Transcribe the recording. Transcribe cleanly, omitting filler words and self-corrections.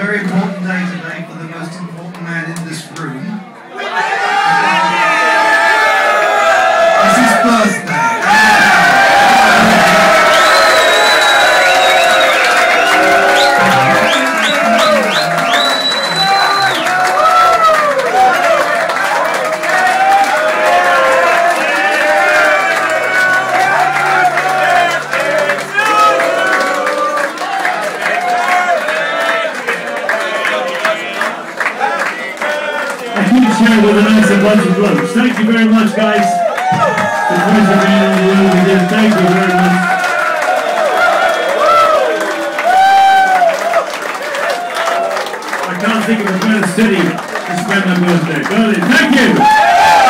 very important day today for the most important man in this room. It's his birthday. With a nice bunch of blokes. Thank you very much, guys. The pleasure being on the road again. Thank you very much. I can't think of a better city to spend my birthday. Berlin. Thank you.